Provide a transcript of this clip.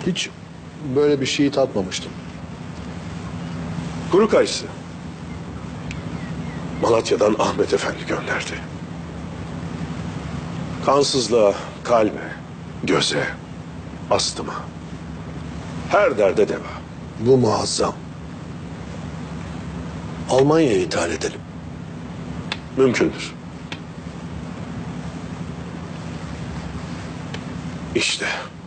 Hiç böyle bir şeyi tatmamıştım. Kuru kayısı. Malatya'dan Ahmet Efendi gönderdi. Kansızlığa, kalbe, göze, astıma. Her derde deva. Bu muazzam. Almanya'ya ithal edelim. Mümkündür. İşte